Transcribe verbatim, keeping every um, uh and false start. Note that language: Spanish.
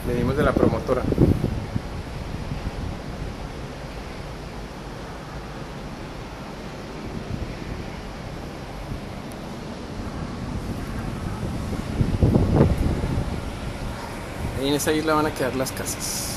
Venimos de la promotora. Ahí en esa isla van a quedar las casas.